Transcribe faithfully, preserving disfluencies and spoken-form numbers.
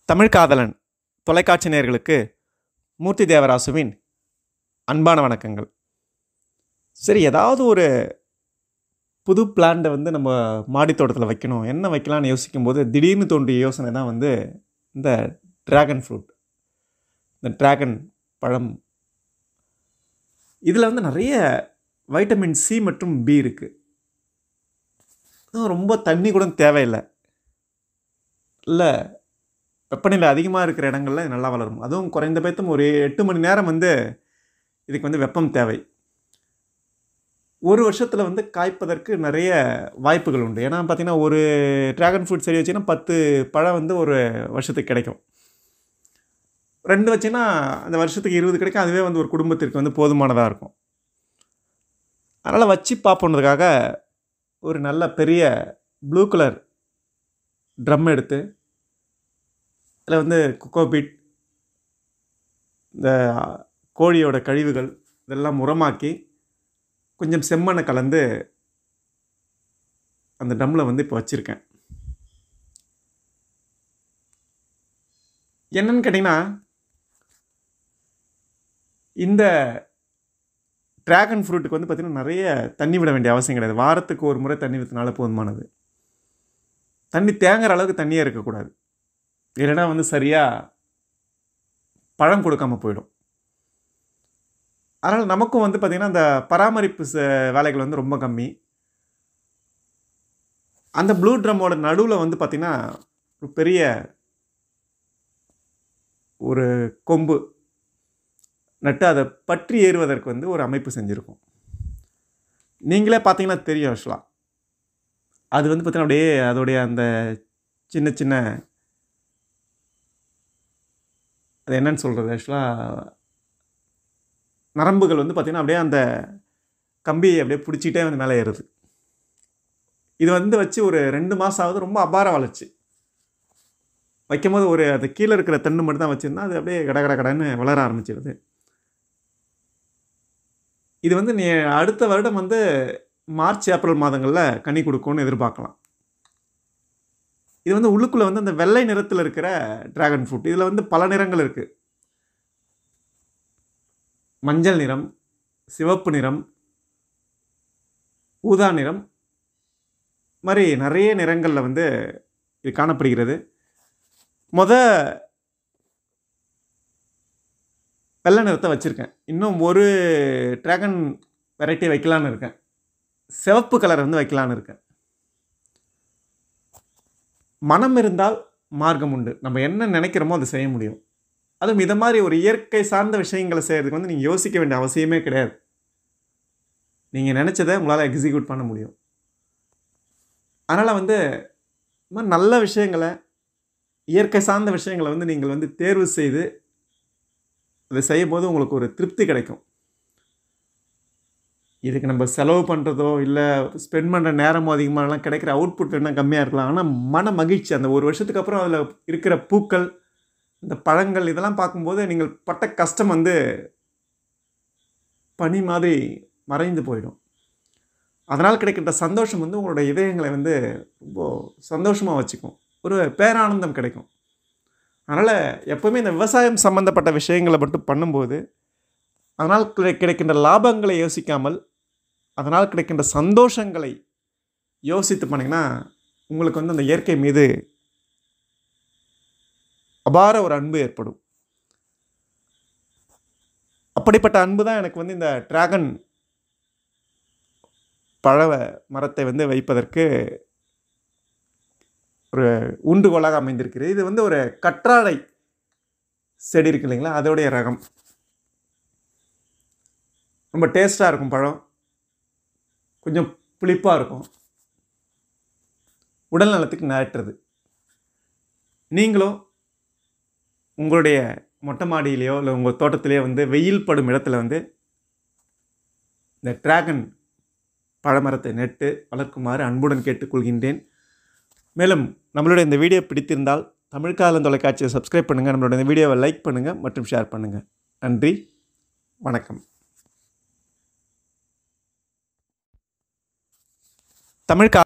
தமிழ்காதலன் தொலைக்காட்சி நேயர்களுக்கு மூர்த்தி தேவராசுவின் அன்பான வணக்கங்கள். சரி, ஏதாவது ஒரு புது பிளான்ட்டை வந்து நம்ம மாடி தோட்டத்தில் வைக்கணும், என்ன வைக்கலான்னு யோசிக்கும்போது திடீர்னு தோன்றிய யோசனை தான் வந்து இந்த ட்ராகன் ஃப்ரூட், இந்த ட்ராகன் பழம். இதில் வந்து நிறைய வைட்டமின் சி மற்றும் பி இருக்குது. ரொம்ப தண்ணி கூட தேவையில்லை. இல்லை, வெப்பநிலை அதிகமாக இருக்கிற இடங்களில் இது நல்லா வளரும். அதுவும் குறைந்தபட்சம் ஒரு எட்டு மணி நேரம் வந்து இதுக்கு வந்து வெப்பம் தேவை. ஒரு வருஷத்தில் வந்து காய்ப்பதற்கு நிறைய வாய்ப்புகள் உண்டு. ஏன்னா பார்த்திங்கன்னா, ஒரு ட்ராகன் ஃப்ரூட் செடி வச்சிங்கன்னா பத்து பழம் வந்து ஒரு வருஷத்துக்கு கிடைக்கும். ரெண்டு வச்சிங்கன்னா அந்த வருஷத்துக்கு இருபது கிடைக்கும். அதுவே வந்து ஒரு குடும்பத்திற்கு வந்து போதுமானதாக இருக்கும். அதனால் வச்சு பார்ப்போன்றதுக்காக ஒரு நல்ல பெரிய ப்ளூ கலர் ட்ரம் எடுத்து அதில் வந்து கொக்கோபீட், இந்த கோழியோட கழிவுகள் இதெல்லாம் உரமாக்கி கொஞ்சம் செம்மண்ணை கலந்து அந்த ட்ரம்மில் வந்து இப்போ வச்சுருக்கேன். என்னன்னு கேட்டிங்கன்னா, இந்த ட்ராகன் ஃப்ரூட்டுக்கு வந்து பார்த்திங்கன்னா நிறைய தண்ணி விட வேண்டிய அவசியம் கிடையாது. வாரத்துக்கு ஒரு முறை தண்ணி விற்றனால போதுமானது. தண்ணி தேங்குற அளவுக்கு தண்ணியே இருக்கக்கூடாது, இல்லைன்னா வந்து சரியாக பழம் கொடுக்காமல் போயிடும். அதனால் நமக்கும் வந்து பார்த்திங்கன்னா அந்த பராமரிப்பு வேலைகள் வந்து ரொம்ப கம்மி. அந்த ப்ளூ ட்ரம்மோட நடுவில் வந்து பார்த்திங்கன்னா ஒரு பெரிய ஒரு கொம்பு நட்டு அதை பற்றி ஏறுவதற்கு வந்து ஒரு அமைப்பு செஞ்சுருக்கோம். நீங்களே பார்த்தீங்கன்னா தெரியும். ஆக்சுவலாக அது வந்து பார்த்திங்கன்னா அப்படியே அதோடைய அந்த சின்ன சின்ன அது என்னன்னு சொல்கிறது, ஆக்சுவலாக நரம்புகள் வந்து பார்த்திங்கன்னா அப்படியே அந்த கம்பியை அப்படியே பிடிச்சிட்டே வந்து மேலே ஏறுது. இது வந்து வச்சு ஒரு ரெண்டு மாதம் ஆகுது. ரொம்ப அபார வளர்ச்சி. வைக்கும் போது ஒரு அது கீழே இருக்கிற தண்டு மட்டும் தான் வச்சுருந்தா அது அப்படியே கட கட கடன்னு வளர ஆரம்பிச்சிருது. இது வந்து நீ அடுத்த வருடம் வந்து மார்ச் ஏப்ரல் மாதங்களில் கனி கொடுக்கும்னு எதிர்பார்க்கலாம். இது வந்து உள்ளுக்குள்ளே வந்து அந்த வெள்ளை நிறத்தில் இருக்கிற ட்ராகன் ஃப்ரூட். இதில் வந்து பல நிறங்கள் இருக்குது. மஞ்சள் நிறம், சிவப்பு நிறம், ஊதா நிறம் மாதிரி நிறைய நிறங்களில் வந்து இது காணப்படுகிறது. முத வெள்ளை நிறத்தை வச்சுருக்கேன். இன்னும் ஒரு ட்ராகன் வெரைட்டி வைக்கலான்னு இருக்கேன். சிவப்பு கலர் வந்து வைக்கலான்னு இருக்கேன். மனம் இருந்தால் மார்க்கம் உண்டு. நம்ம என்ன நினைக்கிறோமோ அதை செய்ய முடியும். அதுவும் இதை மாதிரி ஒரு இயற்கை சார்ந்த விஷயங்களை செய்கிறதுக்கு வந்து நீங்கள் யோசிக்க வேண்டிய அவசியமே கிடையாது. நீங்கள் நினச்சதை உங்களால் எக்ஸிக்யூட் பண்ண முடியும். அதனால் வந்து இந்த மாதிரி நல்ல விஷயங்களை, இயற்கை சார்ந்த விஷயங்களை வந்து நீங்கள் வந்து தேர்வு செய்து அதை செய்யும் போது உங்களுக்கு ஒரு திருப்தி கிடைக்கும். இதுக்கு நம்ம செலவு பண்ணுறதோ இல்லை ஸ்பெண்ட் பண்ணுற நேரமோ அதிகமாகலாம் கிடைக்கிற அவுட்புட் என்ன கம்மியாக இருக்கலாம். ஆனால் மன மகிழ்ச்சி, அந்த ஒரு வருஷத்துக்கு அப்புறம் அதில் இருக்கிற பூக்கள், இந்த பழங்கள் இதெல்லாம் பார்க்கும்போது நீங்கள் பட்ட கஷ்டம் வந்து பனி மாதிரி மறைந்து போயிடும். அதனால் கிடைக்கின்ற சந்தோஷம் வந்து உங்களோட இதயங்களை வந்து ரொம்ப சந்தோஷமாக வச்சுக்கும். ஒரு பேரானந்தம் கிடைக்கும். அதனால் எப்போவுமே இந்த விவசாயம் சம்மந்தப்பட்ட விஷயங்களை மட்டும் பண்ணும்போது அதனால் கிடைக்கின்ற லாபங்களை யோசிக்காமல் அதனால் கிடைக்கின்ற சந்தோஷங்களை யோசித்து பண்ணிங்கன்னா உங்களுக்கு வந்து அந்த இயற்கை மீது அபார ஒரு அன்பு ஏற்படும். அப்படிப்பட்ட அன்பு தான் எனக்கு வந்து இந்த ட்ராகன் பழ மரத்தை வந்து வைப்பதற்கு ஒரு ஊன்றுகோலாக அமைந்திருக்கிறது. இது வந்து ஒரு கற்றாழை செடி இருக்கு இல்லைங்களா, அதோடைய ரகம். ரொம்ப டேஸ்ட்டாக இருக்கும். பழம் கொஞ்சம் புளிப்பாக இருக்கும். உடல் நலத்துக்கு நேற்றது. நீங்களும் உங்களுடைய மொட்டை மாடியிலையோ இல்லை உங்கள் தோட்டத்திலேயோ வந்து வெயில் படும் இடத்துல வந்து இந்த ட்ராகன் பழமரத்தை நட்டு வளர்க்குமாறு அன்புடன் கேட்டுக்கொள்கின்றேன். மேலும் நம்மளுடைய இந்த வீடியோ பிடித்திருந்தால் தமிழ்காதலன் தொலைக்காட்சியை சப்ஸ்கிரைப் பண்ணுங்கள், நம்மளுடைய இந்த வீடியோவை லைக் பண்ணுங்கள் மற்றும் ஷேர் பண்ணுங்கள். நன்றி, வணக்கம். தமிழ்கா